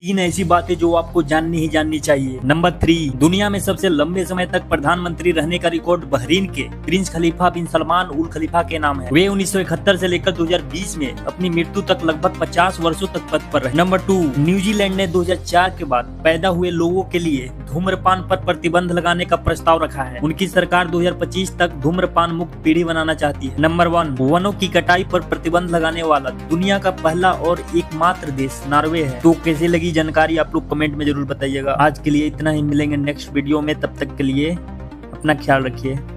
तीन ऐसी बातें जो आपको जाननी ही जाननी चाहिए। नंबर 3, दुनिया में सबसे लंबे समय तक प्रधानमंत्री रहने का रिकॉर्ड बहरीन के prince Khalifa bin Salman ul Khalifa के नाम है। वे 1971 से लेकर 2020 में अपनी मृत्यु तक लगभग 50 वर्षों तक पद पर रहे। नंबर 2, न्यूजीलैंड ने 2004 के बाद पैदा हुए लोगों के लिए धूम्रपान पर प्रतिबंध लगाने का प्रस्ताव रखा है। उनकी सरकार 2025 तक धूम्रपान मुक्त पीढ़ी बनाना चाहती है। नंबर 1, वनों की कटाई पर प्रतिबंध लगाने वाला दुनिया का पहला और एकमात्र देश नॉर्वे है। तो कैसे लगी जानकारी आप लोग कमेंट में जरूर बताइएगा। आज के लिए इतना ही, मिलेंगे नेक्स्ट वीडियो में, तब तक के लिए अपना ख्याल रखिए।